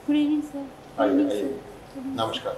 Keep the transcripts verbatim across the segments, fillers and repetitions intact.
Good evening sir. आइए आइए, नमस्कार।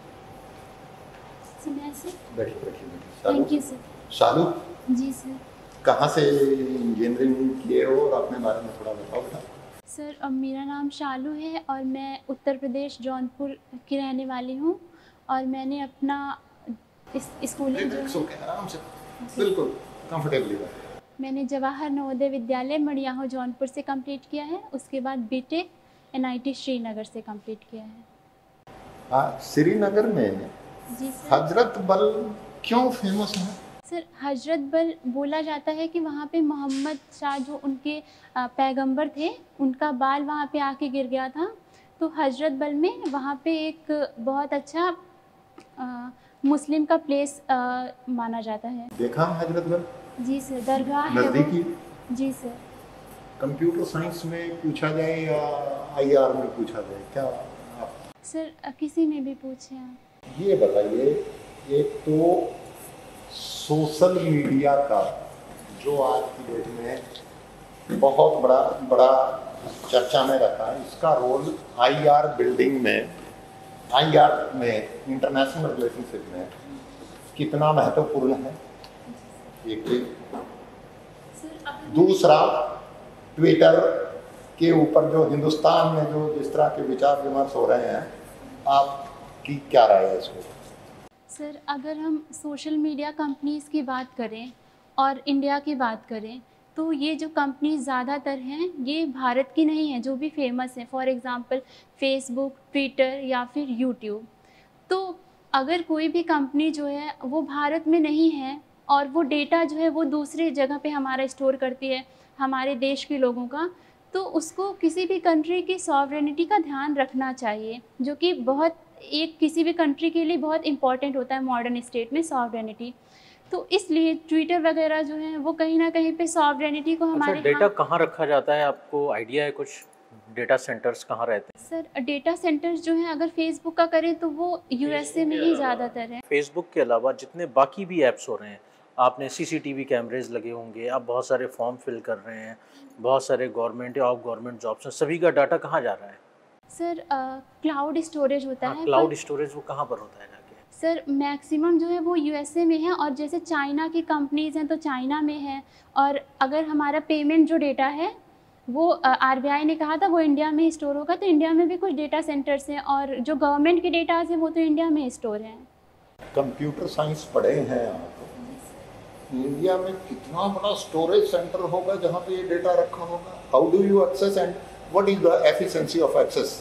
सुनिए सर। बैठिए बैठिए बैठिए। Thank you sir. शालू, जी सर। कहाँ से इंजीनियरिंग किए हो और अपने बारे में थोड़ा बताओ बेटा। सर अब मेरा नाम शालू है और मैं उत्तर प्रदेश जौनपुर की रहने वाली हूँ और मैंने अपना इस स्कूलिंग जो रिलैक्स है होके आराम से, बिल्कुल कंफर्टेबली बैठिए। मैंने जवाहर नवोदय विद्यालय मड़ियाहू जौनपुर से कंप्लीट किया है। उसके बाद बीटेक एनआईटी श्रीनगर से कंप्लीट किया है। हाँ, श्रीनगर में जी सर। हजरत बल क्यों फेमस है? सर हजरत बल बोला जाता है कि वहाँ पे मोहम्मद शाह जो उनके अ, पैगंबर थे, उनका बाल वहाँ पे आके गिर गया था। तो हजरत बल में वहाँ पे एक बहुत अच्छा अ, मुस्लिम का प्लेस अ, माना जाता है। देखा हजरत बल? जी सर, दरगाह है वो। नज़दीकी। जी सर। कंप्यूटर साइंस में पूछा जाए या आईआर में पूछा जाए, क्या आप सर अ, किसी में भी पूछें आप। ये बताइए। एक तो सोशल मीडिया का जो आज की डेट में बहुत बड़ा बड़ा चर्चा में रहता है, इसका रोल आईआर बिल्डिंग में, आईआर में, इंटरनेशनल रिलेशनशिप में कितना महत्वपूर्ण है, एक चीज। दूसरा, ट्विटर के ऊपर जो हिंदुस्तान में जो जिस तरह के विचार विमर्श हो रहे हैं, आपकी क्या राय है इसको? सर अगर हम सोशल मीडिया कंपनीज़ की बात करें और इंडिया की बात करें तो ये जो कंपनीज ज़्यादातर हैं ये भारत की नहीं हैं, जो भी फेमस हैं, फॉर एग्ज़ाम्पल फेसबुक, ट्विटर या फिर यूट्यूब। तो अगर कोई भी कंपनी जो है वो भारत में नहीं है और वो डेटा जो है वो दूसरी जगह पे हमारा स्टोर करती है, हमारे देश के लोगों का, तो उसको किसी भी कंट्री की सॉवरेनिटी का ध्यान रखना चाहिए, जो कि बहुत एक किसी भी कंट्री के लिए बहुत इम्पॉर्टेंट होता है मॉडर्न स्टेट में सॉवरेनिटी। तो इसलिए ट्विटर वगैरह जो है वो कहीं ना कहीं पे सॉवरेनिटी को अच्छा, हमारे डेटा यहाँ। कहाँ रखा जाता है, आपको आइडिया है कुछ? डेटा सेंटर्स कहाँ रहते हैं? सर डेटा सेंटर्स जो हैं अगर फेसबुक का करें तो वो यूएसए में ही ज़्यादातर है। फेसबुक के अलावा जितने बाकी भी ऐप्स हो रहे हैं, आपने सीसीटीवी कैमरेज लगे होंगे, आप बहुत सारे फॉर्म फिल कर रहे हैं, बहुत सारे गवर्नमेंट या ऑफ गवर्नमेंट जॉब्स हैं, सभी का डाटा कहाँ जा रहा है? सर क्लाउड स्टोरेज होता हाँ, है। क्लाउड पर स्टोरेज वो कहाँ पर होता है जाके? सर मैक्सिमम जो है वो यूएसए में है और जैसे चाइना की कंपनीज हैं तो चाइना में है। और अगर हमारा पेमेंट जो डेटा है वो आरबीआई ने कहा था वो इंडिया में स्टोर होगा, तो इंडिया में भी कुछ डेटा सेंटर्स हैं और जो गवर्नमेंट के डेटा हैं वो तो इंडिया में स्टोर हैं। कंप्यूटर साइंस पढ़े हैं आप, इंडिया में कितना बड़ा स्टोरेज सेंटर होगा जहाँ पे ये डेटा रखा होगा? How do you access and what is the efficiency of access?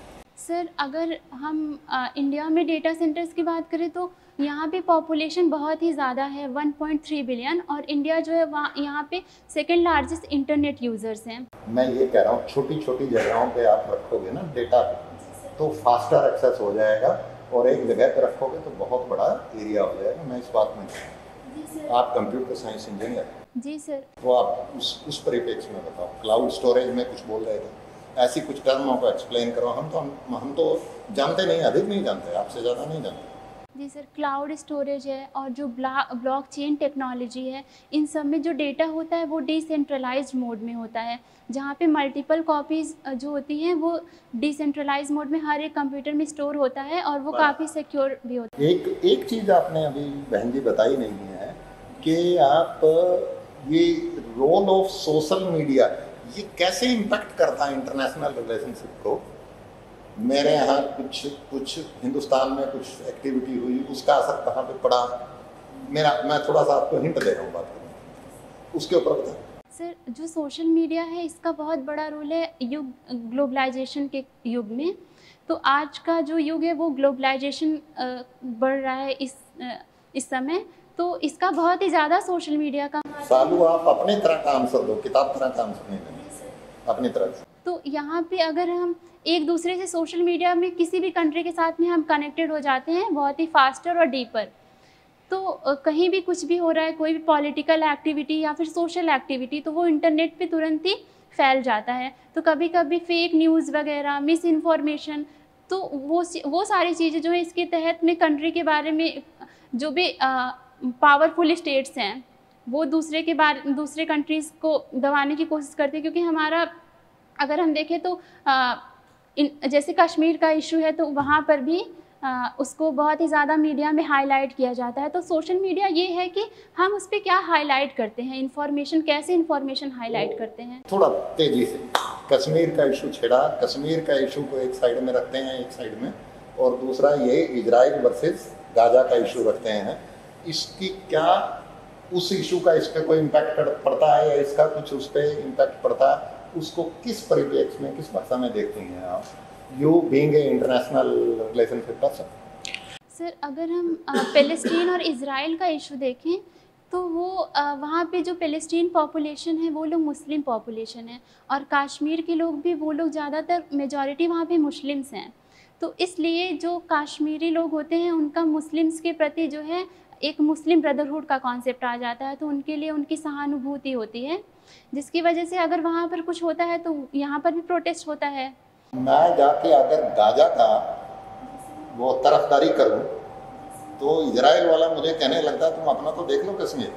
Sir अगर हम आ, इंडिया में डेटा सेंटर्स की बात करें तो यहाँ पे पॉपुलेशन बहुत ही ज़्यादा है, वन पॉइंट थ्री बिलियन, और इंडिया जो है वहाँ यहाँ पे सेकंड लार्जेस्ट इंटरनेट यूज़र्स हैं। मैं ये कह रहा हूँ, छोटी छोटी जगहों पे आप रखोगे ना डेटा तो फास्टर एक्सेस हो जाएगा, और एक जगह पे रखोगे तो बहुत बड़ा एरिया हो जाएगा। मैं इस बात में, आप कंप्यूटर साइंस इंजीनियर हैं। जी सर। तो आप उस उस परिप्रेक्ष्य में बताओ, क्लाउड स्टोरेज में कुछ बोल रहे थे, ऐसी कुछ टर्मों को एक्सप्लेन करो। हम तो हम, हम तो जानते नहीं, अधिक नहीं जानते, आपसे ज़्यादा नहीं जानते। जी सर, क्लाउड स्टोरेज है और जो ब्लॉकचेन टेक्नोलॉजी है, इन सब में जो डेटा होता है वो डिसेंट्रलाइज्ड मोड में होता है, जहाँ पे मल्टीपल कॉपीज़ जो होती हैं वो डिसेंट्रलाइज्ड मोड में हर एक कंप्यूटर में स्टोर होता है और वो काफ़ी सिक्योर भी होता है। एक एक चीज़ आपने अभी बहन जी बताई नहीं है कि आप ये रोल ऑफ सोशल मीडिया ये कैसे इम्पैक्ट करता है इंटरनेशनल रिलेशनशिप को। मेरे यहाँ कुछ कुछ हिंदुस्तान में कुछ एक्टिविटी हुई, उसका असर कहाँ पे पड़ा, मेरा मैं थोड़ा सा आपको हिंट दे रहा हूँ, बात करूँ उसके ऊपर बताएं। सर जो सोशल मीडिया है इसका बहुत बड़ा रोल है युग ग्लोबलाइजेशन के युग में। तो आज का जो युग है वो ग्लोबलाइजेशन बढ़ रहा है इस इस समय, तो इसका बहुत ही ज़्यादा सोशल मीडिया का। सालू आप अपने तरह का आंसर दो, किताब तरह का आंसर नहीं देंगे, अपनी तरफ से। तो यहाँ पे अगर हम एक दूसरे से सोशल मीडिया में किसी भी कंट्री के साथ में हम कनेक्टेड हो जाते हैं बहुत ही फास्टर और डीपर, तो कहीं भी कुछ भी हो रहा है, कोई भी पॉलिटिकल एक्टिविटी या फिर सोशल एक्टिविटी, तो वो इंटरनेट पे तुरंत ही फैल जाता है। तो कभी कभी फेक न्यूज़ वगैरह, मिस इन्फॉर्मेशन, तो वो वो सारी चीज़ें जो है इसके तहत में कंट्री के बारे में जो भी पावरफुल स्टेट्स हैं वो दूसरे के बारे दूसरे कंट्रीज़ को दबाने की कोशिश करते हैं, क्योंकि हमारा अगर हम देखें तो इन जैसे कश्मीर का इशू है तो वहाँ पर भी आ, उसको बहुत ही ज़्यादा मीडिया में हाईलाइट किया जाता है। तो सोशल मीडिया ये है कि हम उस पर क्या हाईलाइट करते हैं, इंफॉर्मेशन, कैसे इंफॉर्मेशन हाईलाइट करते हैं। थोड़ा तेजी से कश्मीर का इशू छेड़ा, कश्मीर का इशू को एक साइड में रखते हैं, एक साइड में, और दूसरा ये इजराइल वर्सेस गाजा का इशू रखते हैं। इसकी क्या उस इशू का इस पर कोई इम्पैक्ट पड़ता है या इसका कुछ उस पर इम्पैक्ट पड़ता है, उसको किस परिप्रेक्ष्य में, किस भाषा में देखती हैं आप, you being a international relationship person? Sir अगर हम पैलेस्टीन और इजराइल का इशू देखें तो वो वहाँ पे जो पैलेस्टीन पॉपुलेशन है वो लोग मुस्लिम पॉपुलेशन है, और कश्मीर के लोग भी वो लोग ज़्यादातर मेजॉरिटी वहाँ पे मुस्लिम्स हैं। तो इसलिए जो कश्मीरी लोग होते हैं उनका मुस्लिम्स के प्रति जो है एक मुस्लिम ब्रदरहुड का कॉन्सेप्ट आ जाता है, तो उनके लिए उनकी सहानुभूति होती है, जिसकी वजह से अगर वहाँ पर कुछ होता है तो यहाँ पर भी प्रोटेस्ट होता है। मैं जाके अगर गाजा का वो तरफदारी करूं तो इजराइल वाला मुझे कहने लगता है तुम अपना तो देख लो कश्मीर।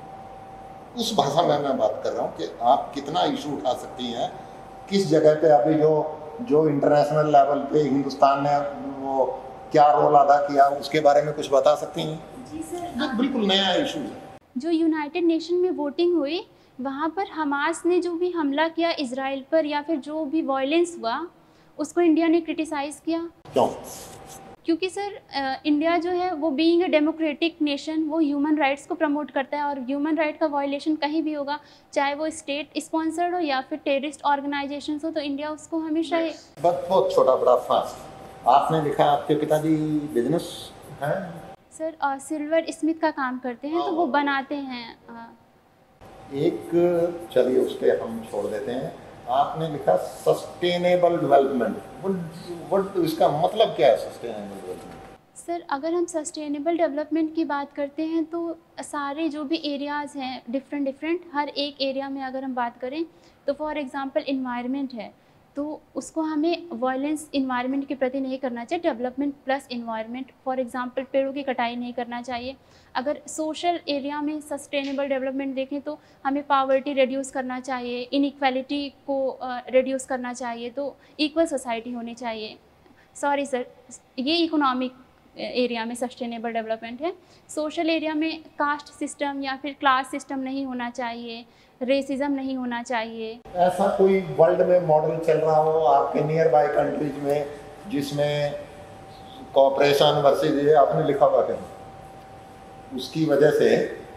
उस भाषा में मैं बात कर रहा हूं कि आप कितना इशू उठा सकती हैं, किस जगह पे अभी जो जो इंटरनेशनल लेवल पे हिंदुस्तान ने वो क्या रोल अदा किया उसके बारे में कुछ बता सकती हैं? जी सर, ये बिल्कुल नया इशू है। जो यूनाइटेड नेशन में वोटिंग हुई वहाँ पर हमास ने जो भी हमला किया इजराइल पर या फिर जो भी वायलेंस हुआ उसको इंडिया ने क्रिटिसाइज़ किया। क्यों? क्योंकि सर इंडिया जो है वो बीइंग ए डेमोक्रेटिक नेशन वो ह्यूमन राइट्स को प्रमोट करता है, और ह्यूमन राइट का वायलेशन कहीं भी होगा, चाहे वो स्टेट स्पॉन्सर्ड हो या फिर टेररिस्ट ऑर्गेनाइजेशन हो, तो इंडिया उसको हमेशा ही। बस बहुत छोटा बड़ा फास्ट। आपने लिखा आपके पिताजी बिजनेस है? सर और सिल्वर स्मिथ का काम करते हैं, तो वो बनाते हैं। आ, एक चलिए उस पर हम छोड़ देते हैं। आपने लिखा सस्टेनेबल डेवलपमेंट, व्हाट इसका मतलब क्या है सस्टेनेबल डेवलपमेंट? सर अगर हम सस्टेनेबल डेवलपमेंट की बात करते हैं तो सारे जो भी एरियाज़ हैं डिफरेंट डिफरेंट, हर एक एरिया में अगर हम बात करें तो फॉर एग्जांपल इन्वायरमेंट है तो उसको हमें वायलेंस इन्वायरमेंट के प्रति नहीं करना चाहिए, development plus environment. For example पेड़ों की कटाई नहीं करना चाहिए। अगर सोशल एरिया में सस्टेनेबल डेवलपमेंट देखें तो हमें पावर्टी रिड्यूस करना चाहिए, इनइक्वालिटी को रिड्यूस करना चाहिए, तो इक्वल सोसाइटी होनी चाहिए। सॉरी सर, ये इकोनॉमिक एरिया में सस्टेनेबल डेवलपमेंट है। सोशल एरिया में कास्ट सिस्टम या फिर क्लास सिस्टम नहीं होना चाहिए, रेसिज्म नहीं होना चाहिए। ऐसा कोई वर्ल्ड में मॉडल चल रहा हो आपके नियर बाय कंट्रीज में जिसमें कोऑपरेशन वर्सेस ये आपने लिखा हुआ है, उसकी वजह से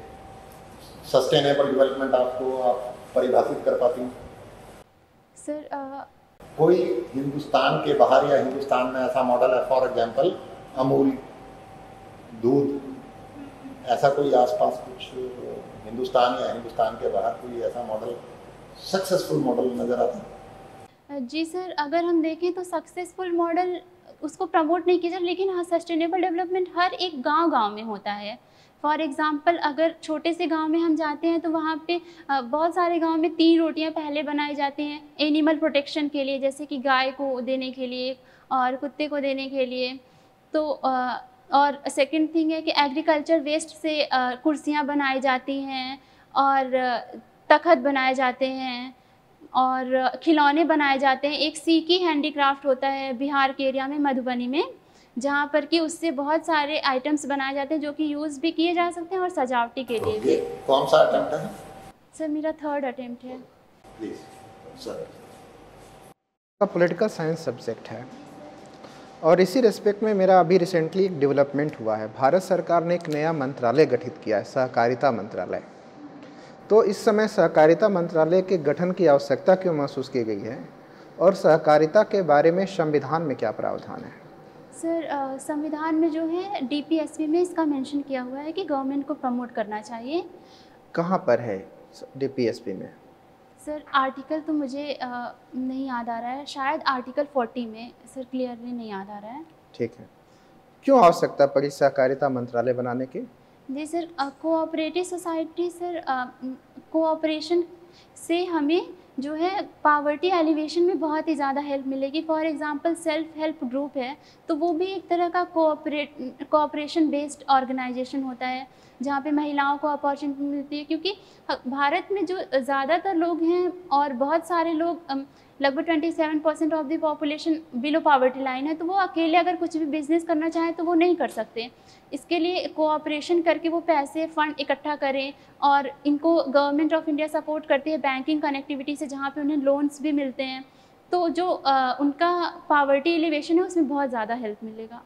सस्टेनेबल डेवलपमेंट आपको आप परिभाषित कर पाती हैं? सर आ, कोई हिंदुस्तान के बाहर या हिंदुस्तान में ऐसा मॉडल है, फॉर एग्जांपल अमूल दूध, ऐसा कोई आसपास कुछ हिंदुस्तान या हिंदुस्तान के बाहर कोई ऐसा मॉडल, सक्सेसफुल मॉडल नज़र आता है? जी सर, अगर हम देखें तो सक्सेसफुल मॉडल उसको प्रमोट नहीं किया जाता, लेकिन हाँ सस्टेनेबल डेवलपमेंट हर एक गांव गांव में होता है। फॉर एग्ज़ाम्पल अगर छोटे से गांव में हम जाते हैं तो वहाँ पे बहुत सारे गांव में तीन रोटियां पहले बनाई जाती हैं एनिमल प्रोटेक्शन के लिए, जैसे कि गाय को देने के लिए और कुत्ते को देने के लिए। तो और सेकंड थिंग है कि एग्रीकल्चर वेस्ट से कुर्सियाँ बनाई जाती हैं और तख्त बनाए जाते हैं और खिलौने बनाए जाते हैं। एक सीकी हैंडीक्राफ्ट होता है बिहार के एरिया में, मधुबनी में, जहाँ पर कि उससे बहुत सारे आइटम्स बनाए जाते हैं जो कि यूज़ भी किए जा सकते हैं और सजावटी के लिए भी। कौन सा अटेम्प्ट है? सर मेरा थर्ड अटेम्प्ट है। Please sir. का पॉलिटिकल साइंस सब्जेक्ट है और इसी रेस्पेक्ट में मेरा अभी रिसेंटली एक डेवलपमेंट हुआ है। भारत सरकार ने एक नया मंत्रालय गठित किया है, सहकारिता मंत्रालय। तो इस समय सहकारिता मंत्रालय के गठन की आवश्यकता क्यों महसूस की गई है और सहकारिता के बारे में संविधान में क्या प्रावधान है? सर संविधान में जो है डीपीएसपी में इसका मेंशन किया हुआ है कि गवर्नमेंट को प्रमोट करना चाहिए। कहाँ पर है डीपीएसपी में? सर आर्टिकल तो मुझे आ, नहीं याद आ रहा है, शायद आर्टिकल फोर्टी में, सर क्लियरली नहीं याद आ रहा है। ठीक है। क्यों आवश्यकता पड़ी सहकारिता मंत्रालय बनाने की? जी sir, cooperative society sir, cooperation से हमें जो है पावर्टी एलिवेशन में बहुत ही ज़्यादा हेल्प मिलेगी। For example self help group है तो वो भी एक तरह का कोऑपरेट कोऑपरेशन बेस्ड ऑर्गेनाइजेशन होता है जहाँ पे महिलाओं को अपॉर्चुनिटी मिलती है, क्योंकि भारत में जो ज़्यादातर लोग हैं और बहुत सारे लोग लगभग सत्ताईस percent of the population below poverty line है, तो वो अकेले अगर कुछ भी बिजनेस करना चाहें तो वो नहीं कर सकते। इसके लिए कोऑपरेशन करके वो पैसे फंड इकट्ठा करें, और इनको गवर्नमेंट ऑफ इंडिया सपोर्ट करती है बैंकिंग कनेक्टिविटी से, जहाँ पे उन्हें लोन्स भी मिलते हैं। तो जो आ, उनका पावर्टी एलिवेशन है उसमें बहुत ज़्यादा हेल्प मिलेगा।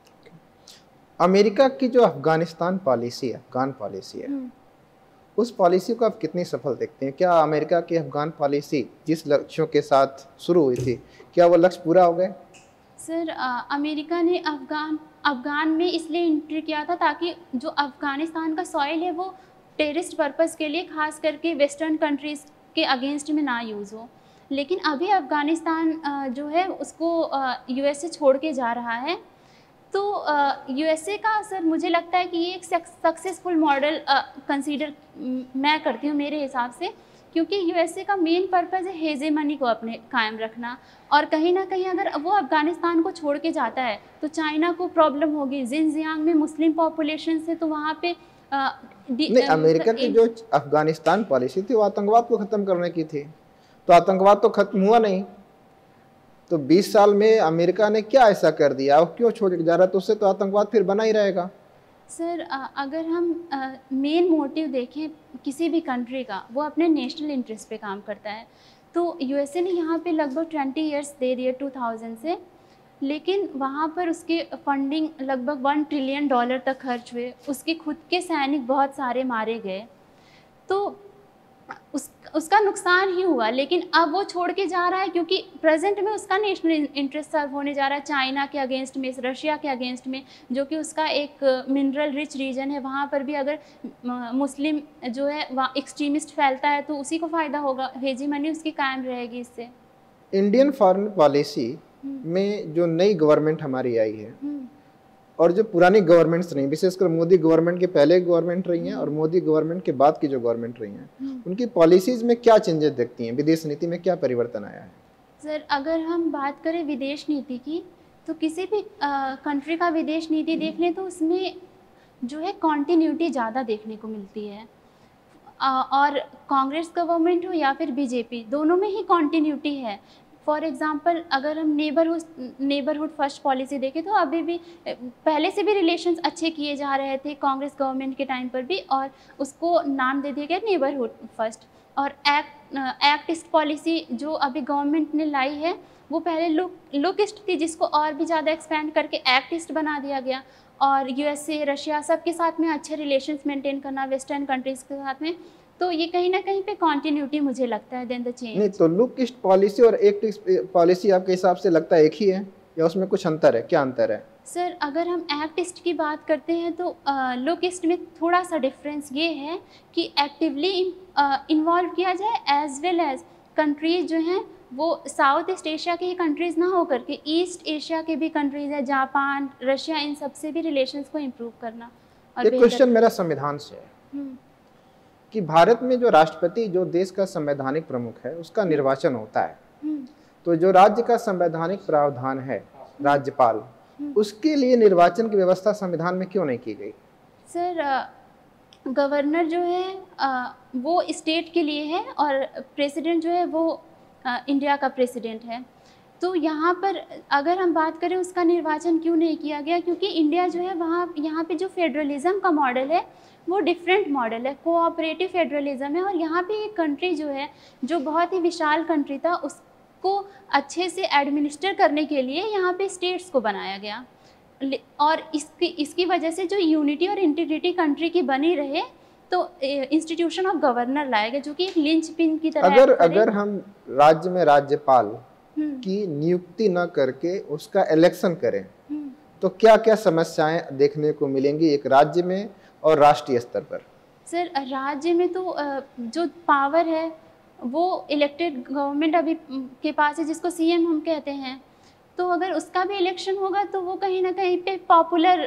अमेरिका की जो अफगानिस्तान पॉलिसी है, अफगान पॉलिसी है, उस पॉलिसी को आप कितनी सफल देखते हैं? क्या अमेरिका की अफगान पॉलिसी जिस लक्ष्यों के साथ शुरू हुई थी, क्या वो लक्ष्य पूरा हो गए? सर, अमेरिका ने अफगान अफगान में इसलिए एंट्री किया था ताकि जो अफगानिस्तान का सॉइल है वो टेररिस्ट पर्पस के लिए, खास करके वेस्टर्न कंट्रीज़ के अगेंस्ट में ना यूज़ हो। लेकिन अभी अफगानिस्तान जो है उसको यूएसए छोड़ के जा रहा है, तो यूएसए का सर मुझे लगता है कि ये एक सक्सेसफुल मॉडल कंसीडर मैं करती हूँ मेरे हिसाब से, क्योंकि यूएसए का मेन पर्पज़ है हेजेमनी को अपने कायम रखना, और कहीं ना कहीं अगर वो अफगानिस्तान को छोड़ के जाता है तो चाइना को प्रॉब्लम होगी। जिनजियांग में मुस्लिम पॉपुलेशन से, तो वहाँ पे आ, नहीं, अमेरिका की जो अफगानिस्तान पॉलिसी थी वो आतंकवाद को ख़त्म करने की थी, तो आतंकवाद तो खत्म हुआ नहीं। तो बीस साल में अमेरिका ने क्या ऐसा कर दिया और क्यों छोड़ के जा रहा है? तो उससे तो आतंकवाद फिर बना ही रहेगा। सर, अगर हम मेन मोटिव देखें किसी भी कंट्री का, वो अपने नेशनल इंटरेस्ट पे काम करता है। तो यूएसए ने यहाँ पे लगभग ट्वेंटी इयर्स दे दिए टू थाउज़ेंड से, लेकिन वहाँ पर उसके फंडिंग लगभग वन ट्रिलियन डॉलर तक खर्च हुए, उसके खुद के सैनिक बहुत सारे मारे गए, तो उस उसका नुकसान ही हुआ। लेकिन अब वो छोड़ के जा रहा है क्योंकि प्रेजेंट में उसका नेशनल इंटरेस्ट सर्व होने जा रहा है चाइना के अगेंस्ट में, रशिया के अगेंस्ट में, जो कि उसका एक मिनरल रिच रीजन है। वहाँ पर भी अगर मुस्लिम जो है वहाँ एक्सट्रीमिस्ट फैलता है तो उसी को फ़ायदा होगा, हेजीमनी उसकी कायम रहेगी इससे। इंडियन फॉरेन पॉलिसी में जो नई गवर्नमेंट हमारी आई है और जो पुरानी गवर्नमेंट्स रही, विशेषकर मोदी गवर्नमेंट के पहले गवर्नमेंट रही हैं और मोदी गवर्नमेंट के बाद की जो गवर्नमेंट रही हैं, उनकी पॉलिसीज़ में क्या चेंजेस देखती हैं? विदेश नीति में क्या परिवर्तन आया है? सर, अगर हम बात करें विदेश नीति की, तो किसी भी कंट्री का विदेश नीति देख लें तो उसमें जो है कॉन्टीन्यूटी ज़्यादा देखने को मिलती है। आ, और कांग्रेस गवर्नमेंट हो या फिर बीजेपी, दोनों में ही कॉन्टीन्यूटी है। फॉर एग्ज़ाम्पल, अगर हम नेबरहुड नेबरहुड फर्स्ट पॉलिसी देखें तो अभी भी पहले से भी रिलेशंस अच्छे किए जा रहे थे कांग्रेस गवर्नमेंट के टाइम पर भी, और उसको नाम दे दिया गया नेबरहुड फर्स्ट। और एक्ट एक्ट ईस्ट पॉलिसी जो अभी गवर्नमेंट ने लाई है वो पहले लुक लुक ईस्ट थी, जिसको और भी ज़्यादा एक्सपेंड करके एक्ट ईस्ट बना दिया गया। और यूएसए, रशिया सबके साथ में अच्छे रिलेशंस मेंटेन करना, वेस्टर्न कंट्रीज़ के साथ में, तो ये कहीं ना कहीं पे कंटिन्यूटी मुझे लगता है देन द चेंज। नहीं, तो लुक ईस्ट पॉलिसी और एक्ट ईस्ट पॉलिसी आपके हिसाब से लगता है एक ही है या उसमें कुछ अंतर है? क्या अंतर है? सर, अगर हम एक्ट ईस्ट की बात करते हैं तो लुक ईस्ट में थोड़ा सा डिफरेंस ये है कि एक्टिवली इन्वॉल्व किया जाए, एज वेल एज कंट्रीज जो हैं वो साउथ ईस्ट एशिया के ही कंट्रीज़ ना हो करके ईस्ट एशिया के भी कंट्रीज़ है, जापान, रशिया, इन सब से भी रिलेशंस को इम्प्रूव करना। और एक क्वेश्चन मेरा संविधान से है कि भारत में जो राष्ट्रपति, जो देश का संवैधानिक प्रमुख है, उसका निर्वाचन होता है, तो जो राज्य का संवैधानिक प्रावधान है राज्यपाल, उसके लिए निर्वाचन की व्यवस्था संविधान में क्यों नहीं की गई? सर, गवर्नर जो है आ, वो स्टेट के लिए है और प्रेसिडेंट जो है वो आ, इंडिया का प्रेसिडेंट है। तो यहाँ पर अगर हम बात करें उसका निर्वाचन क्यों नहीं किया गया, क्योंकि इंडिया जो है वहाँ यहाँ पे जो फेडरलिज्म का मॉडल है वो डिफरेंट मॉडल है, कोऑपरेटिव फेडरलिज्म है। और यहाँ पे एक कंट्री जो है जो बहुत ही विशाल कंट्री था, उसको अच्छे से एडमिनिस्टर करने के लिए यहाँ पे स्टेट्स को बनाया गया, और इसकी इसकी वजह से जो यूनिटी और इंटीग्रिटी कंट्री की बनी रहे, तो इंस्टीट्यूशन ऑफ गवर्नर लाया गया जो कि एक लिंच पिन की तरह। अगर अगर हम राज्य में राज्यपाल की नियुक्ति न करके उसका इलेक्शन करें तो क्या क्या समस्याएं देखने को मिलेंगी एक राज्य में और राष्ट्रीय स्तर पर? सर, राज्य में तो जो पावर है वो इलेक्टेड गवर्नमेंट अभी के पास है, जिसको सीएम हम कहते हैं। तो अगर उसका भी इलेक्शन होगा तो वो कहीं ना कहीं पे पॉपुलर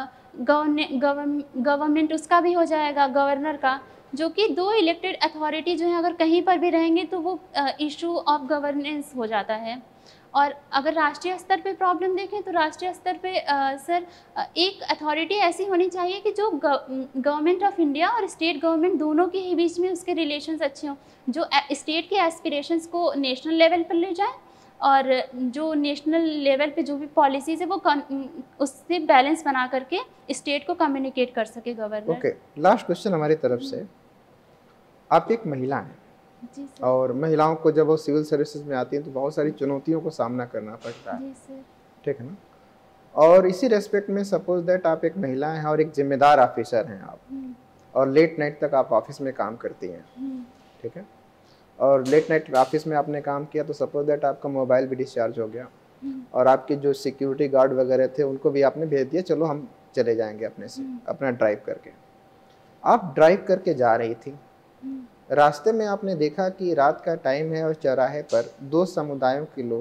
गवर्नमेंट उसका भी हो जाएगा, गवर्नर का, जो कि दो इलेक्टेड अथॉरिटी जो है अगर कहीं पर भी रहेंगे तो वो इशू ऑफ गवर्नेंस हो जाता है। और अगर राष्ट्रीय स्तर पे प्रॉब्लम देखें तो राष्ट्रीय स्तर पे आ, सर एक अथॉरिटी ऐसी होनी चाहिए कि जो गवर्नमेंट ऑफ इंडिया और स्टेट गवर्नमेंट दोनों के ही बीच में उसके रिलेशंस अच्छे हों, जो स्टेट के एस्पिरेशंस को नेशनल लेवल पर ले जाए और जो नेशनल लेवल पे जो भी पॉलिसीज़ है वो उससे बैलेंस बना करके स्टेट को कम्युनिकेट कर सके गवर्नर। ओके, लास्ट क्वेश्चन हमारी तरफ से। आप एक महिला हैं जी सर। और महिलाओं को जब वो सिविल सर्विसेज में आती हैं तो बहुत सारी चुनौतियों को सामना करना पड़ता है। जी सर। ठीक है ना? और इसी रेस्पेक्ट में सपोज दैट आप एक महिला हैं और एक जिम्मेदार ऑफिसर हैं आप, और लेट नाइट तक आप ऑफिस में काम करती हैं, ठीक है, और लेट नाइट ऑफिस में आपने काम किया तो सपोज दैट आपका मोबाइल भी डिस्चार्ज हो गया और आपके जो सिक्योरिटी गार्ड वगैरह थे उनको भी आपने भेज दिया, चलो हम चले जाएंगे अपने से अपना ड्राइव करके। आप ड्राइव करके जा रही थी, रास्ते में आपने देखा कि रात का टाइम है और चौराहे पर दो समुदायों के लोग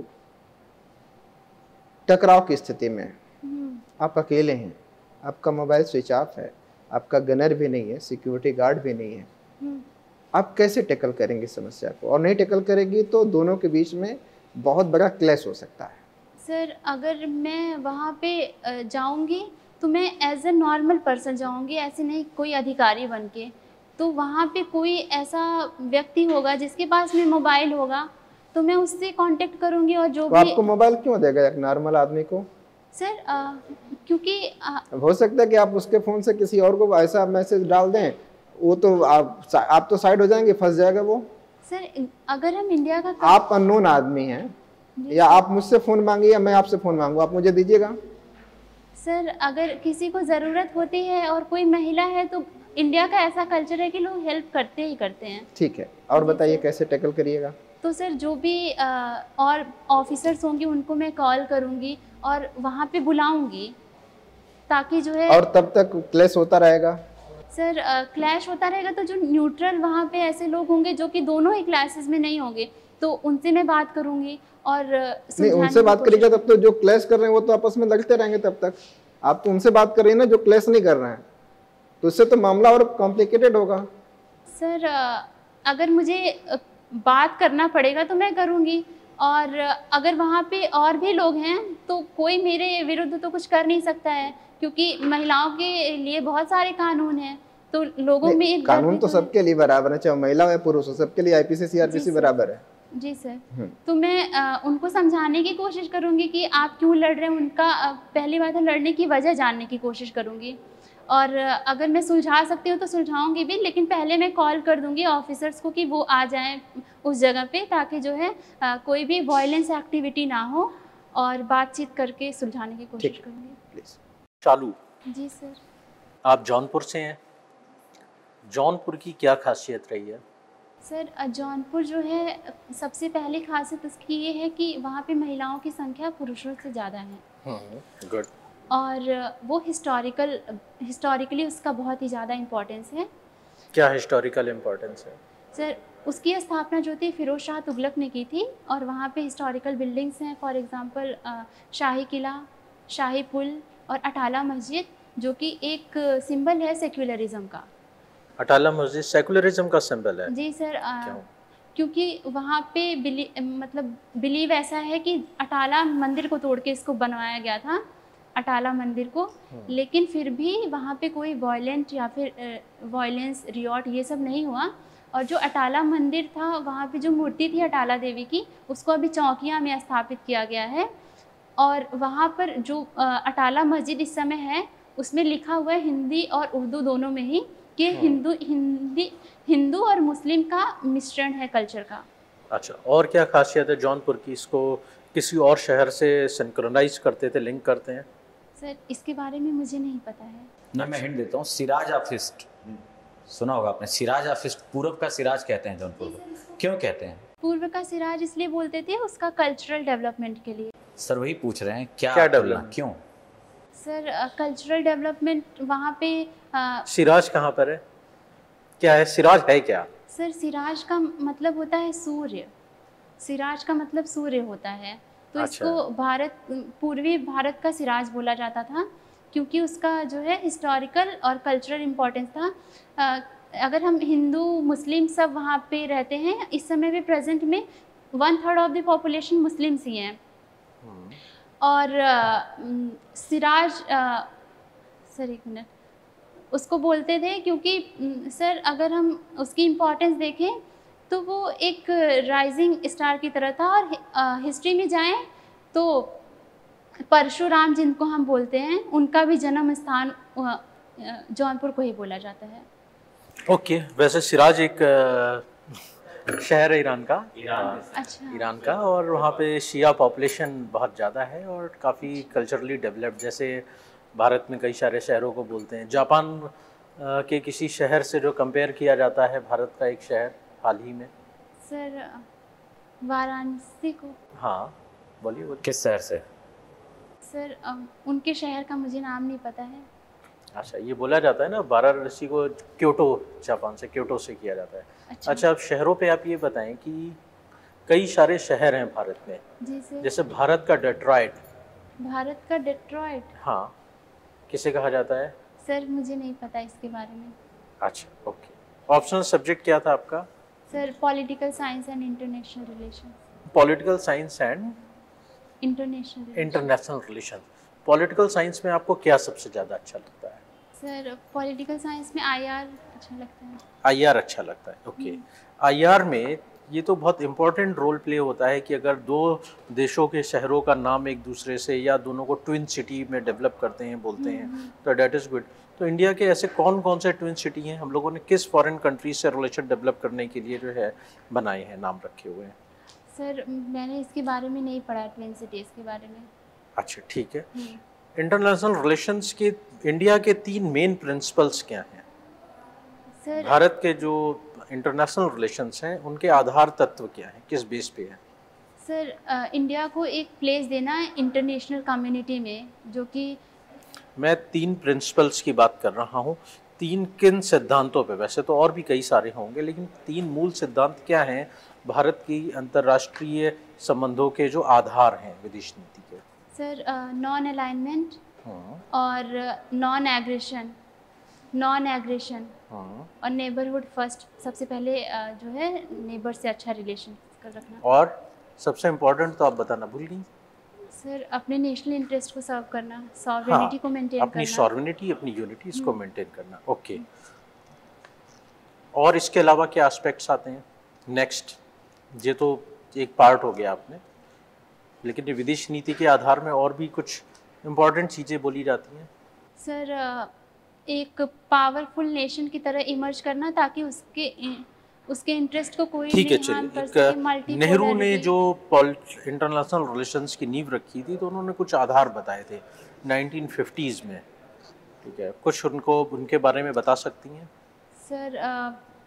टकराव की स्थिति में हैं। आप अकेले हैं, आपका मोबाइल स्विच ऑफ है, आपका गनर भी नहीं है, सिक्योरिटी गार्ड भी नहीं है। आप कैसे टैकल करेंगे समस्या को? और नहीं टैकल करेंगी तो दोनों के बीच में बहुत बड़ा क्लैश हो सकता है। सर अगर मैं वहाँ पे जाऊँगी तो मैं एज ए नॉर्मल पर्सन जाऊँगी, ऐसे नहीं कोई अधिकारी बन के। तो वहाँ पे कोई ऐसा व्यक्ति होगा जिसके पास में मोबाइल होगा तो मैं उससे कांटेक्ट करूँगी। और जो तो भी आपको मोबाइल क्यों देगा एक नॉर्मल आदमी को? सर आ, क्योंकि आ, हो सकता है कि आप उसके फ़ोन से किसी और को ऐसा मैसेज डाल दें, वो तो आप आप तो साइड हो जाएंगे, फंस जाएगा वो। सर अगर हम इंडिया का आप अननोन आदमी हैं, या आप मुझसे फ़ोन मांगिए या मैं आपसे फ़ोन मांगूँ, आप मुझे दीजिएगा? सर अगर किसी को ज़रूरत होती है और कोई महिला है तो इंडिया का ऐसा कल्चर है कि लोग हेल्प करते ही करते हैं। ठीक है, और बताइए कैसे टैकल करिएगा? तो सर जो भी आ, और ऑफिसर्स होंगे उनको मैं कॉल करूंगी और वहाँ पे बुलाऊंगी ताकि जो है। और तब तक क्लैश होता रहेगा? सर क्लैश होता रहेगा तो जो न्यूट्रल वहाँ पे ऐसे लोग होंगे जो कि दोनों ही क्लासेस में नहीं होंगे तो उनसे मैं बात करूंगी और नहीं, उनसे बात करेगा तब तो जो क्लैश कर रहे हैं वो तो आपस में लड़ते रहेंगे तब तक। आप तो उनसे बात कर रही हैं ना जो क्लैश नहीं कर रहे हैं, तो इससे तो मामला और कॉम्प्लिकेटेड होगा। सर अगर मुझे बात करना पड़ेगा तो मैं करूँगी, और अगर वहाँ पे और भी लोग हैं तो कोई मेरे विरुद्ध तो कुछ कर नहीं सकता है क्योंकि महिलाओं के लिए बहुत सारे कानून हैं। तो लोगों में एक कानून तो सबके लिए बराबर है, चाहे महिला हो या पुरुष हो, सबके लिए आईपीसी सीआरपीसी बराबर है। जी सर। तो मैं आ, उनको समझाने की कोशिश करूँगी कि आप क्यों लड़ रहे हैं, उनका आ, पहली बात है लड़ने की वजह जानने की कोशिश करूँगी, और अगर मैं सुलझा सकती हूँ तो सुलझाऊंगी भी, लेकिन पहले मैं कॉल कर दूंगी ऑफिसर्स को कि वो आ जाएं उस जगह पे ताकि जो है आ, कोई भी वायलेंस एक्टिविटी ना हो, और बातचीत करके सुलझाने की कोशिश करूँगी। प्लीज। चालू जी सर। आप जौनपुर से हैं, जौनपुर की क्या खासियत रही है? सर जौनपुर जो है सबसे पहली खासियत उसकी ये है कि वहाँ पे महिलाओं की संख्या पुरुषों से ज़्यादा है। गुड। और वो हिस्टोरिकल हिस्टोरिकली उसका बहुत ही ज़्यादा इम्पोर्टेंस है। क्या हिस्टोरिकल इम्पोर्टेंस है? सर उसकी स्थापना जो थी फिरोज शाह तुगलक ने की थी, और वहाँ पे हिस्टोरिकल बिल्डिंग्स हैं, फॉर एग्जांपल शाही किला, शाही पुल और अटाला मस्जिद, जो कि एक सिंबल है सेक्युलरिज्म का। अटाला मस्जिद सेक्युलरिज्म का सिंबल है? जी सर। आ, क्योंकि वहाँ पे बिली मतलब बिलीव ऐसा है कि अटाला मंदिर को तोड़ के इसको बनवाया गया था, अटाला मंदिर को, लेकिन फिर भी वहाँ पे कोई वायलेंट या फिर वायलेंस रियॉट ये सब नहीं हुआ। और जो अटाला मंदिर था वहाँ पे जो मूर्ति थी अटाला देवी की, उसको अभी चौकिया में स्थापित किया गया है, और वहाँ पर जो अटाला मस्जिद इस समय है उसमें लिखा हुआ है हिंदी और उर्दू दोनों में ही कि हिंदू हिंदी हिंदू और मुस्लिम का मिश्रण है कल्चर का। अच्छा, और क्या खासियत है जौनपुर की? इसको किसी और शहर से सिंक्रोनाइज करते थे, लिंक करते हैं? सर इसके बारे में मुझे नहीं पता है। ना मैं हिंट देता हूँ, सिराज ऑफिस्ट सुना होगा आपने। सिराज ऑफिस्ट, पूर्व का सिराज कहते हैं जौनपुर को। क्यों कहते हैं? पूर्व का सिराज इसलिए बोलते थे उसका कल्चरल डेवलपमेंट के लिए। सर वही पूछ रहे हैं, क्या क्या डेवलपमेंट, क्यों? सर कल्चरल डेवलपमेंट वहाँ पे आ, सिराज कहाँ पर है, क्या है सिराज है क्या? सर सिराज का मतलब होता है सूर्य, सिराज का मतलब सूर्य होता है, तो अच्छा। इसको भारत पूर्वी भारत का सिराज बोला जाता था क्योंकि उसका जो है हिस्टोरिकल और कल्चरल इम्पोर्टेंस था। आ, अगर हम हिंदू मुस्लिम सब वहाँ पे रहते हैं, इस समय भी प्रेजेंट में one third of the population Muslims ही हैं, और आ, सिराज आ, सर एक मिनट उसको बोलते थे क्योंकि सर अगर हम उसकी इम्पोर्टेंस देखें तो वो एक राइजिंग स्टार की तरह था। और हिस्ट्री में जाएं तो परशुराम जिनको हम बोलते हैं, उनका भी जन्म स्थान अ, अ, जौनपुर को ही बोला जाता है। ओके, वैसे सिराज एक अ, शहर है ईरान का, ईरान अच्छा। ईरान का, और वहाँ पे शिया पॉपुलेशन बहुत ज़्यादा है और काफ़ी कल्चरली डेवलप्ड, जैसे भारत में कई सारे शहरों को बोलते हैं। जापान अ, के किसी शहर से जो कंपेयर किया जाता है भारत का एक शहर हाल ही में? सर वाराणसी को। हाँ, बोलिए बोलिए। किस शहर से? सर अ, उनके शहर का मुझे नाम नहीं पता है। अच्छा, ये बोला जाता है ना वाराणसी को क्योटो, जापान से क्योटो से किया जाता है। अच्छा, अच्छा, अब शहरों पे आप ये बताएं कि कई सारे शहर हैं भारत में, जी सर। जैसे भारत का डेट्रॉइट, भारत का डेट्रॉइट, हाँ, किसे कहा जाता है? सर मुझे नहीं पता इसके बारे में। अच्छा, ओके। ऑप्शनल सब्जेक्ट क्या था आपका? Sir political science and international relation. Political science and international international relation. Political science में आपको क्या सबसे ज़्यादा अच्छा लगता है? सर पॉलिटिकल साइंस में आईआर अच्छा लगता है। आईआर अच्छा लगता है, ओके। आईआर में ये तो बहुत इम्पोर्टेंट रोल प्ले होता है कि अगर दो देशों के शहरों का नाम एक दूसरे से, या दोनों को ट्विन सिटी में डेवलप करते हैं, बोलते हैं, तो डेट इज़ गुड। तो इंडिया के ऐसे कौन कौन से ट्विन सिटी हैं? हम लोगों ने किस फॉरेन कंट्रीज से रिलेशन डेवलप करने के लिए जो है बनाए हैं, नाम रखे हुए हैं? सर मैंने इसके बारे में नहीं पढ़ा, ट्विन सिटीज़ के बारे में। अच्छा, ठीक है। इंटरनेशनल रिलेशंस के इंडिया के तीन मेन प्रिंसिपल्स क्या हैं? सर भारत के जो इंटरनेशनल रिलेशंस हैं उनके आधार तत्व क्या हैं, किस बेस पे हैं? सर अ, इंडिया को एक प्लेस देना है इंटरनेशनल कम्युनिटी में, जो कि मैं तीन प्रिंसिपल्स की बात कर रहा हूँ। तीन किन सिद्धांतों पे? वैसे तो और भी कई सारे होंगे, लेकिन तीन मूल सिद्धांत क्या हैं भारत की अंतर्राष्ट्रीय संबंधों के जो आधार हैं विदेश नीति के? सर नॉन अलाइनमेंट हाँ, और नॉन एग्रेशन, नॉन एग्रेशन हाँ। और नेबरहुड फर्स्ट। सबसे पहले अ, जो है नेबर से अच्छा रिलेशन कर रखना। और सबसे इम्पोर्टेंट तो आप बताना भूल गई। सर अपने नेशनल इंटरेस्ट को सर्व करना, सॉवरेनिटी को मेंटेन अपनी करना। सॉवरेनिटी, अपनी यूनिटी, इसको मेंटेन करना, ओके। और इसके अलावा क्या एस्पेक्ट्स आते हैं नेक्स्ट? ये तो एक पार्ट हो गया आपने, लेकिन ये विदेश नीति के आधार में और भी कुछ इम्पोर्टेंट चीज़ें बोली जाती हैं। सर अ, एक पावरफुल नेशन की तरह इमर्ज करना, ताकि उसके उसके इंटरेस्ट को कोई ठीक है, नहीं हार्म कर चलिए। सके। मल्टी नेहरू ने जो इंटरनेशनल रिलेशंस की नींव रखी थी, तो उन्होंने कुछ आधार बताए थे नाइनटीन फिफ्टीज़ में, ठीक है, कुछ उनको उनके बारे में बता सकती हैं? सर अ,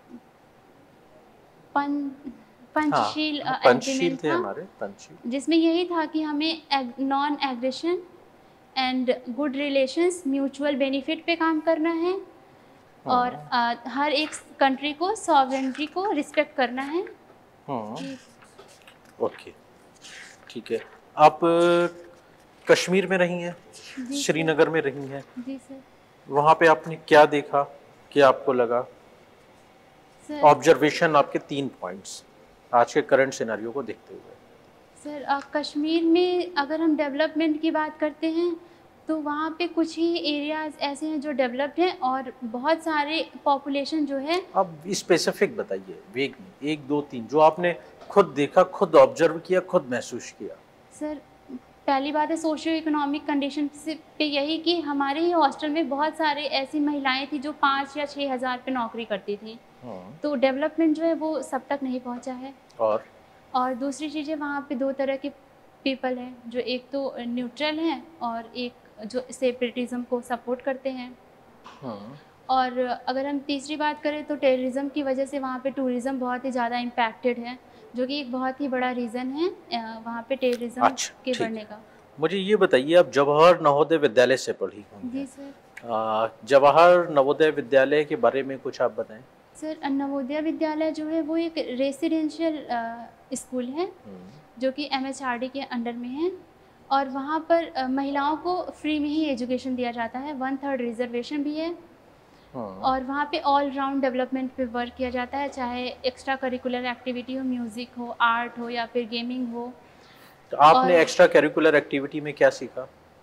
पं पंचशील हाँ, अ, पंचशील agreement थे था, हमारे, पंचशील। जिसमें यही था कि हमें non aggression and good relations, mutual benefit पे काम करना है, और अ, हर एक कंट्री को सॉवरेनिटी को रिस्पेक्ट करना है। हाँ, जी ओके, ठीक है। आप अ, कश्मीर में रही हैं, जी श्रीनगर में रही हैं, जी सर। वहाँ पे आपने क्या देखा, क्या आपको लगा? सर ऑब्जर्वेशन आपके तीन पॉइंट्स आज के करंट सिनेरियो को देखते हुए। सर अ, कश्मीर में अगर हम डेवलपमेंट की बात करते हैं, तो वहाँ पे कुछ ही एरियाज ऐसे हैं जो डेवलप्ड हैं, और बहुत सारे पॉपुलेशन जो है। अब स्पेसिफिक बताइए, वेग में एक दो तीन जो आपने खुद देखा, खुद ऑब्जर्व किया, खुद महसूस किया। सर पहली बात है सोशियो इकोनॉमिक कंडीशन से पे यही कि हमारे ही हॉस्टल में बहुत सारे ऐसी महिलाएं थी जो पाँच या छः हज़ार पे नौकरी करती थी, तो डेवलपमेंट जो है वो सब तक नहीं पहुंचा है। और और दूसरी चीज़ें, वहाँ पे दो तरह के पीपल हैं, जो एक तो न्यूट्रल हैं और एक जो सेपरेटिज्म को सपोर्ट करते हैं। और अगर हम तीसरी बात करें तो टेररिज्म की वजह से वहाँ पे टूरिज़्म बहुत ही ज़्यादा इम्पैक्टेड है, जो कि एक बहुत ही बड़ा रीज़न है अ, वहाँ पे टेररिज्म अच्छा, के ठीक बढ़ने है। का। मुझे ये बताइए, आप जवाहर नवोदय विद्यालय से पढ़ी होंगी, जी सर। आ, जवाहर नवोदय विद्यालय के बारे में कुछ आप बताएं। सर नवोदय विद्यालय जो है वो एक रेसिडेंशियल स्कूल है, जो कि एम एच आर डी के अंडर में है, और वहाँ पर अ, महिलाओं को फ्री में ही एजुकेशन दिया जाता है, वन थर्ड रिजर्वेशन भी है, और वहाँ पे ऑल राउंड डेवलपमेंट पे वर्क किया जाता है, चाहे एक्स्ट्रा करिकुलर एक्टिविटी हो, म्यूज़िक हो, आर्ट हो, या फिर गेमिंग हो। तो आपने और- एक्स्ट्रा करिकुलर एक्टिविटी में क्या सीखा?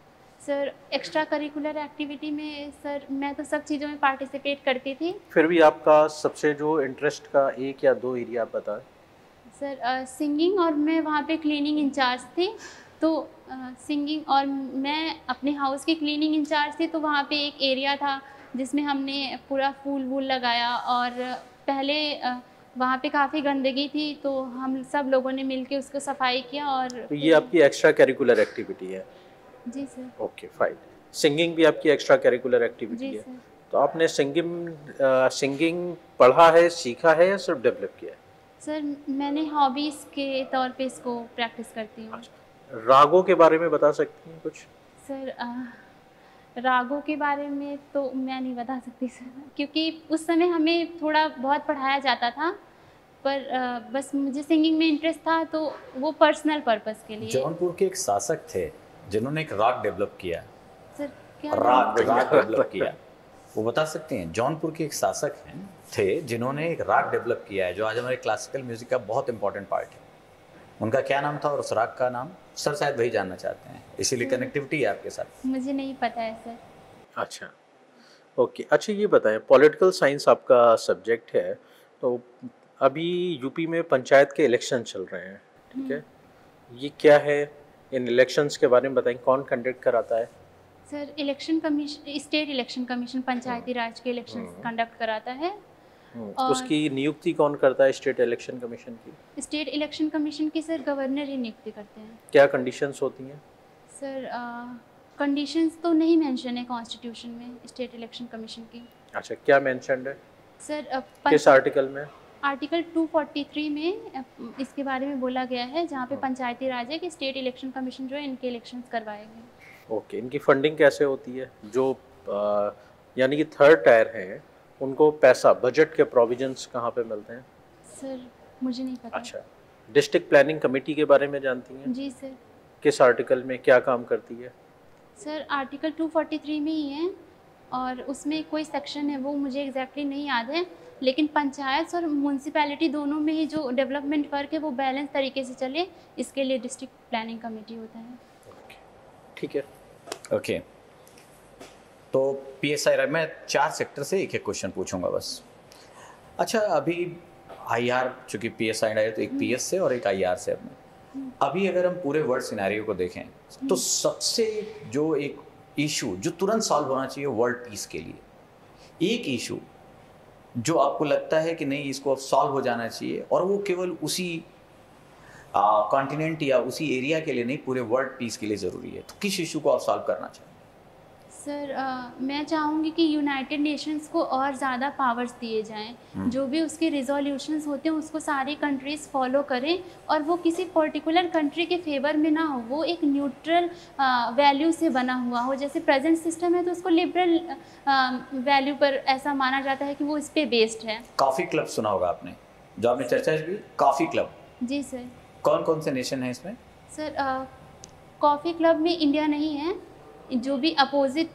सर एक्स्ट्रा करिकुलर एक्टिविटी में सर मैं तो सब चीज़ों में पार्टिसिपेट करती थी। फिर भी आपका सबसे जो इंटरेस्ट का एक या दो एरिया आप बताएं। सर सिंगिंग, और मैं वहाँ पे क्लीनिंग इंचार्ज थी, तो सिंगिंग uh, और मैं अपने हाउस की क्लीनिंग इंचार्ज थी, तो वहाँ पे एक एरिया था जिसमें हमने पूरा फूल वूल लगाया, और पहले uh, वहाँ पे काफ़ी गंदगी थी, तो हम सब लोगों ने मिलके उसको सफाई किया। और तो ये आपकी एक्स्ट्रा करिकुलर एक्टिविटी है? जी सर। Okay fine. सिंगिंग भी आपकी एक्स्ट्रा करिकुलर एक्टिविटी है? सर। तो आपने सिंगिंग सिंगिंग पढ़ा है, सीखा है या सिर्फ डेवलप किया है? सर मैंने हॉबीज़ के तौर पे इसको प्रैक्टिस करती हूँ। रागों के बारे में बता सकती हैं कुछ? सर आ, रागों के बारे में तो मैं नहीं बता सकती सर, क्योंकि उस समय हमें थोड़ा बहुत पढ़ाया जाता था, पर आ, बस मुझे सिंगिंग में इंटरेस्ट था, तो वो पर्सनल पर्पस के लिए। जौनपुर के एक शासक थे जिन्होंने एक राग डेवलप किया। सर क्या राग राग डेवलप किया, वो बता सकते हैं? जौनपुर के एक शासक हैं थे जिन्होंने एक राग डेवलप किया है जो आज हमारे क्लासिकल म्यूजिक का बहुत इंपॉर्टेंट पार्ट है। उनका क्या नाम था और उस राग का नाम? सर शायद वही जानना चाहते हैं, इसीलिए कनेक्टिविटी है आपके साथ। मुझे नहीं पता है सर। अच्छा ओके। अच्छा ये बताएं, पॉलिटिकल साइंस आपका सब्जेक्ट है, तो अभी यूपी में पंचायत के इलेक्शन चल रहे हैं, ठीक है? ये क्या है, इन इलेक्शंस के बारे में बताएं, कौन कंडक्ट कराता है? Sir election commission, state election commission Panchayati Raj के इलेक्शन कंडक्ट कराता है। और उसकी नियुक्ति कौन करता है स्टेट इलेक्शन कमीशन की? स्टेट इलेक्शन कमीशन की सर गवर्नर ही नियुक्ति करते हैं। क्या कंडीशंस होती हैं? सर कंडीशंस तो नहीं मेंशन है कॉन्स्टिट्यूशन में स्टेट इलेक्शन कमीशन की। अच्छा, क्या मेंशन्ड है सर? किस आर्टिकल में? आर्टिकल दो सौ तैंतालीस में इसके बारे में बोला गया है, जहाँ पे पंचायती राज है कि स्टेट इलेक्शन कमीशन जो है इनके इलेक्शंस करवाएंगे। ओके। इनकी फंडिंग कैसे होती है? जो यानी कि थर्ड टायर हैं उनको पैसा, बजट के प्रोविजंस कहाँ पे मिलते हैं? सर मुझे नहीं पता। अच्छा, डिस्ट्रिक्ट प्लानिंग कमेटी के बारे में जानती हैं? जी सर। किस आर्टिकल में क्या काम करती है? सर आर्टिकल दो सौ तैंतालीस में ही है, और उसमें कोई सेक्शन है वो मुझे एग्जैक्टली नहीं याद है, लेकिन पंचायत और म्यूनसिपैलिटी दोनों में ही जो डेवलपमेंट वर्क है वो बैलेंस तरीके से चले, इसके लिए डिस्ट्रिक्ट प्लानिंग कमेटी होता है। ठीक है। ओके, तो पीएसआई मैं चार सेक्टर से एक एक क्वेश्चन पूछूंगा बस। अच्छा, अभी आईआर, चूंकि पीएसआई है तो एक पीएस से और एक आईआर से, अब अभी अगर हम पूरे वर्ल्ड सिनेरियो को देखें तो सबसे जो एक इशू जो तुरंत सॉल्व होना चाहिए वर्ल्ड पीस के लिए, एक इशू जो आपको लगता है कि नहीं इसको अब सॉल्व हो जाना चाहिए, और वो केवल उसी कॉन्टिनेंट या उसी एरिया के लिए नहीं, पूरे वर्ल्ड पीस के लिए ज़रूरी है, तो किस इशू को आप सॉल्व करना चाहेंगे? सर uh, मैं चाहूँगी कि यूनाइटेड नेशंस को और ज़्यादा पावर्स दिए जाएं, जो भी उसके रिजोल्यूशंस होते हैं उसको सारी कंट्रीज़ फॉलो करें, और वो किसी पर्टिकुलर कंट्री के फेवर में ना हो, वो एक न्यूट्रल वैल्यू से बना हुआ हो। जैसे प्रेजेंट सिस्टम है तो उसको लिबरल वैल्यू पर ऐसा माना जाता है कि वो इस पर बेस्ड है। कॉफ़ी क्लब सुना होगा आपने, जो आपने चर्चा की, कॉफ़ी क्लब। जी सर। कौन कौन से नेशन है इसमें? सर कॉफ़ी क्लब में इंडिया नहीं है, जो भी अपोजिट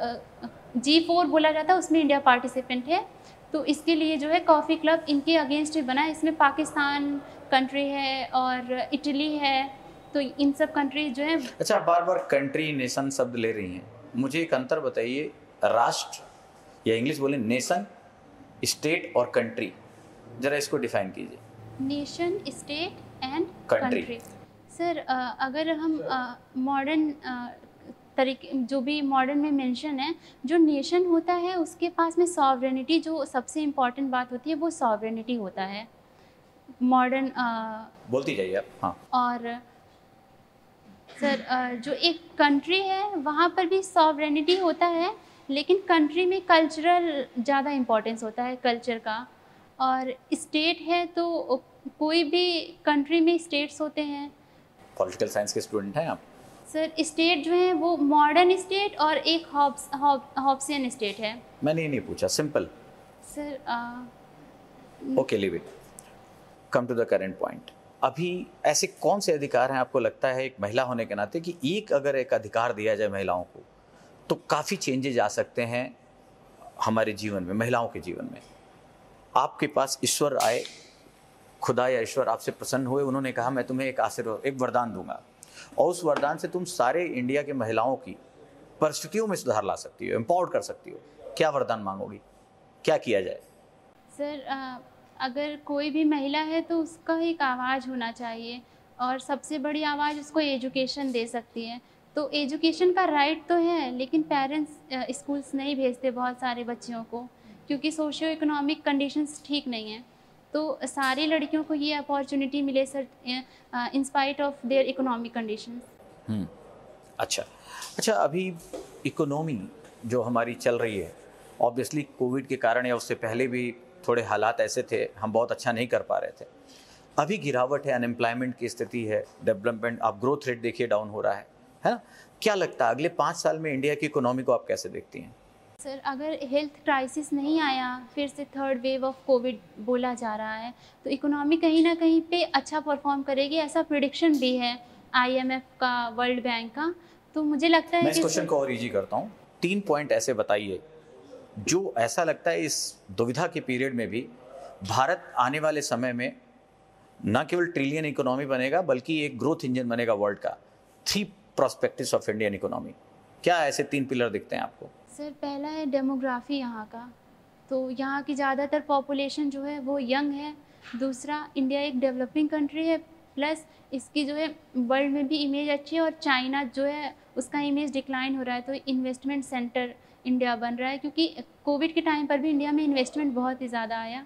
जी फोर बोला जाता है उसमें इंडिया पार्टिसिपेंट है, तो इसके लिए जो है कॉफ़ी क्लब इनके अगेंस्ट ही बना है। इसमें पाकिस्तान कंट्री है और इटली है, तो इन सब कंट्री जो है। अच्छा, बार बार कंट्री नेशन शब्द ले रही हैं, मुझे एक अंतर बताइए, राष्ट्र या इंग्लिश बोले नेशन, स्टेट और कंट्री, जरा इसको डिफाइन कीजिए। Nation, state and Country. Country. Sir अगर हम मॉडर्न तरीके जो भी मॉडर्न में मेंशन है, जो नेशन होता है उसके पास में सॉवरेनिटी, जो सबसे इम्पॉर्टेंट बात होती है वो सॉवरेनिटी होता है मॉडर्न। बोलती जाइए आप। हाँ। और सर जो एक कंट्री है वहाँ पर भी सॉवरेनिटी होता है, लेकिन कंट्री में कल्चरल ज़्यादा इम्पोर्टेंस होता है, कल्चर का। और स्टेट है तो कोई भी कंट्री में स्टेट्स होते हैं। पॉलिटिकल साइंस के स्टूडेंट हैं आप? सर स्टेट जो है वो मॉडर्न स्टेट और एक हॉब्स हॉब्सियन स्टेट है। मैंने ये नहीं पूछा, simple. Sir okay, leave it, come to the current point. अभी ऐसे कौन से अधिकार हैं आपको लगता है एक महिला होने के नाते कि एक अगर एक अधिकार दिया जाए महिलाओं को तो काफ़ी चेंजेज आ सकते हैं हमारे जीवन में, महिलाओं के जीवन में? आपके पास ईश्वर आए, खुदा या ईश्वर आपसे प्रसन्न हुए, उन्होंने कहा मैं तुम्हें एक आशीर्वाद, एक वरदान दूंगा, और उस वरदान से तुम सारे इंडिया के महिलाओं की परिस्थितियों में सुधार ला सकती हो, एम्पावर्ड कर सकती हो, क्या वरदान मांगोगी, क्या किया जाए? सर अ, अगर कोई भी महिला है तो उसका एक आवाज़ होना चाहिए, और सबसे बड़ी आवाज़ उसको एजुकेशन दे सकती है। तो एजुकेशन का राइट तो है, लेकिन पेरेंट्स स्कूल्स नहीं भेजते बहुत सारे बच्चियों को, क्योंकि सोशियो इकोनॉमिक कंडीशंस ठीक नहीं हैं। तो सारी लड़कियों को ये अपॉर्चुनिटी मिले sir, in spite of their economic conditions. Hmm, अच्छा अच्छा अभी इकोनॉमी जो हमारी चल रही है, ऑब्वियसली कोविड के कारण या उससे पहले भी थोड़े हालात ऐसे थे, हम बहुत अच्छा नहीं कर पा रहे थे। अभी गिरावट है, अनएम्प्लॉयमेंट की स्थिति है, डेवलपमेंट, आप ग्रोथ रेट देखिए डाउन हो रहा है, है ना? क्या लगता है अगले पाँच साल में इंडिया की इकोनॉमी को आप कैसे देखती हैं? सर अगर हेल्थ क्राइसिस नहीं आया, फिर से थर्ड वेव ऑफ कोविड बोला जा रहा है, तो इकोनॉमी कहीं ना कहीं पे अच्छा परफॉर्म करेगी, ऐसा प्रिडिक्शन भी है आईएमएफ का, वर्ल्ड बैंक का। तो मुझे लगता है मैं इस कि क्वेश्चन को और इजी करता हूँ, तीन पॉइंट ऐसे बताइए जो ऐसा लगता है इस दुविधा के पीरियड में भी भारत आने वाले समय में न केवल ट्रिलियन इकोनॉमी बनेगा बल्कि एक ग्रोथ इंजन बनेगा वर्ल्ड का। Three prospectives of Indian economy, क्या ऐसे तीन पिलर दिखते हैं आपको? सर पहला है डेमोग्राफी यहाँ का, तो यहाँ की ज़्यादातर पॉपुलेशन जो है वो यंग है। दूसरा, इंडिया एक डेवलपिंग कंट्री है, प्लस इसकी जो है वर्ल्ड में भी इमेज अच्छी है, और चाइना जो है उसका इमेज डिक्लाइन हो रहा है, तो इन्वेस्टमेंट सेंटर इंडिया बन रहा है, क्योंकि कोविड के टाइम पर भी इंडिया में इन्वेस्टमेंट बहुत ही ज़्यादा आया।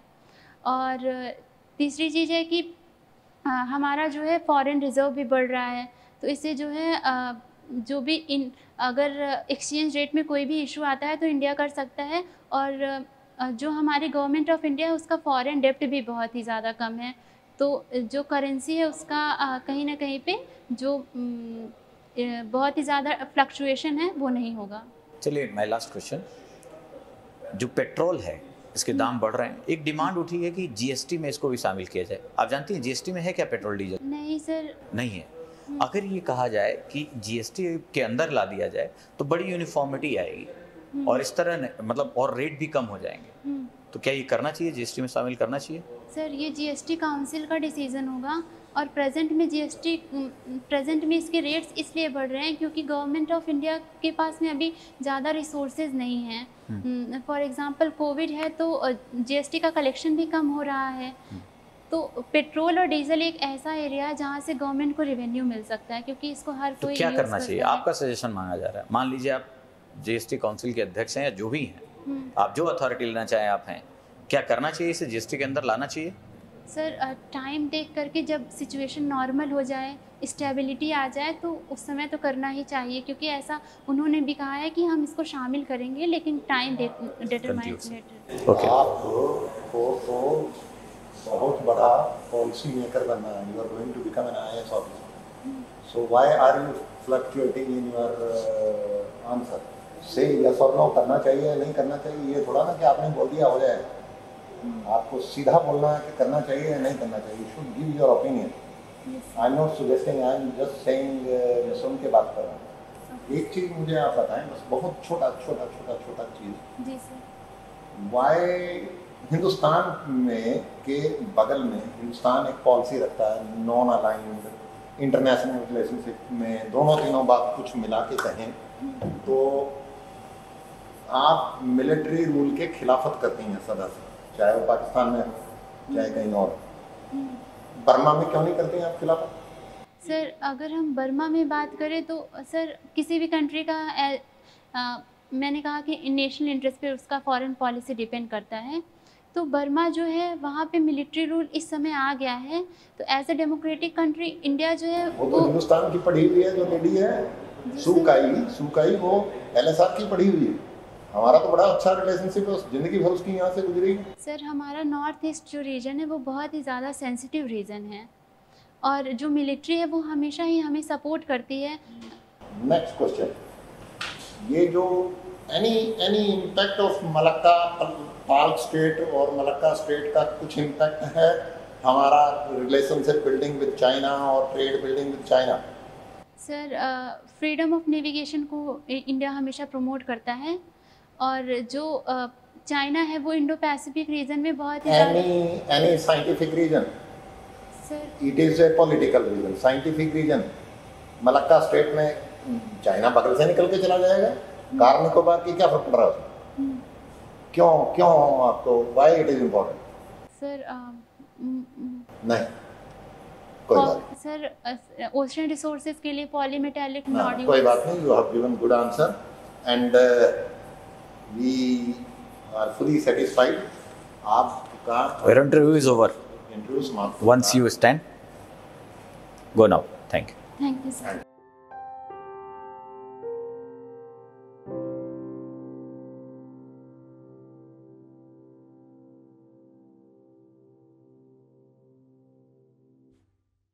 और तीसरी चीज़ है कि आ, हमारा जो है फॉरेन रिजर्व भी बढ़ रहा है, तो इससे जो है आ, जो भी इन अगर एक्सचेंज रेट में कोई भी इशू आता है तो इंडिया कर सकता है। और आ, जो हमारी गवर्नमेंट ऑफ इंडिया है उसका फॉरेन डेप्ट भी बहुत ही ज़्यादा कम है, तो जो करेंसी है उसका आ, कहीं ना कहीं पे जो म, बहुत ही ज़्यादा फ्लक्चुएशन है वो नहीं होगा। चलिए, माय लास्ट क्वेश्चन, जो पेट्रोल है इसके दाम बढ़ रहे हैं, एक डिमांड उठी है कि जीएसटी में इसको भी शामिल किया जाए। आप जानती हैं जीएसटी में है क्या पेट्रोल डीजल? नहीं सर, नहीं है। अगर ये कहा जाए कि जीएसटी के अंदर ला दिया जाए तो बड़ी यूनिफॉर्मिटी आएगी और इस तरह मतलब और रेट भी कम हो जाएंगे, तो क्या ये करना चाहिए, जीएसटी में शामिल करना चाहिए? सर ये जीएसटी काउंसिल का डिसीजन होगा, और प्रेजेंट में जीएसटी प्रेजेंट में इसके रेट्स इसलिए बढ़ रहे हैं क्योंकि गवर्नमेंट ऑफ इंडिया के पास में अभी ज़्यादा रिसोर्सेज नहीं हैं। फॉर एग्जांपल कोविड है तो जीएसटी का कलेक्शन भी कम हो रहा है। तो पेट्रोल और डीजल एक ऐसा एरिया है जहाँ से गवर्नमेंट को रेवेन्यू मिल सकता है, क्योंकि इसको हर तो कोई क्या use करना करता चाहिए? है। आपका सजेशन मांगा जा रहा है। मान लीजिए आप जीएसटी काउंसिल के अध्यक्ष हैं या जो भी हैं, आप जो अथॉरिटी लेना चाहें आप हैं, क्या करना चाहिए, इसे जीएसटी के अंदर लाना चाहिए? सर टाइम देख करके जब सिचुएशन नॉर्मल हो जाए, स्टेबिलिटी आ जाए, तो उस समय तो करना ही चाहिए, क्योंकि ऐसा उन्होंने भी कहा है कि हम इसको शामिल करेंगे, लेकिन टाइम डिटरमाइंस लेटर। ओके, आपको तो बहुत बड़ा पॉलिसी मेकर बनना है, you are going to become an IAS officer, so why are you fluctuating in your answer? से यस और नो करना चाहिए या नहीं करना चाहिए, ये थोड़ा ना कि आपने बोल दिया हो जाएगा। आपको सीधा बोलना है कि करना चाहिए या नहीं करना चाहिए। Should give your opinion. I am not suggesting, I am just saying, मैं सुन के बात कर रहा हूँ। एक चीज़ मुझे आप बताएं, बस बहुत छोटा छोटा छोटा छोटा चीज़। जी सर। वाई हिंदुस्तान में के बगल में हिंदुस्तान एक पॉलिसी रखता है नॉन अलाइंड इंटरनेशनल रिलेशनशिप में, दोनों तीनों बात कुछ मिला के कहें तो आप मिलिट्री रूल के खिलाफत करती हैं सदा से, चाहे वो पाकिस्तान में हो चाहे कहीं और। बर्मा में क्यों नहीं करते हैं आप खिलाफत? सर अगर हम बर्मा में बात करें तो सर किसी भी कंट्री का ए, आ, मैंने कहा कि नेशनल इंटरेस्ट पे उसका फॉरेन पॉलिसी डिपेंड करता है। तो बर्मा जो है वहाँ पे मिलिट्री रूल इस समय आ गया है, तो as a democratic country India जो है वो तो हिंदुस्तान की पढ़ी हुई है, जो लेडी है सुकाई सुकाई वो एलएसआर की पढ़ी हुई है। हमारा तो बड़ा अच्छा रिलेशनशिप है, जिंदगी भर उसकी यहाँ से गुजरी। सर हमारा नॉर्थ ईस्ट जो रीजन है वो बहुत ही ज़्यादा सेंसिटिव रीजन है, और जो मिलिट्री है वो हमेशा ही हमें सपोर्ट करती है। नेक्स्ट क्वेश्चन, ये जो any any impact of Malacca Palk strait और मलक्का स्टेट का कुछ इम्पैक्ट है हमारा रिलेशनशिप बिल्डिंग विद चाइना और trade building with China? Sir freedom of navigation को इंडिया हमेशा प्रमोट करता है, और जो चाइना uh, है वो इंडो पैसिफिक रीजन में बहुत ही any any scientific reason? Sir it is a political reason, scientific reason. Malacca strait में चाइना बगल से निकल के चला जाएगा, कार निकोबार की क्या फर्क पड़ रहा है? क्यों क्यों आपको why it is important? Sir नहीं कोई बात नहीं। सर ओशन रिसोर्सेज के लिए पॉलीमेटालिक हाँ, नोड्यूल्स। कोई बात नहीं, you have given good answer and we are fully satisfied. आपका Your interview is over. Interview समाप्त Once you stand, go now. Thank you. Thank you sir.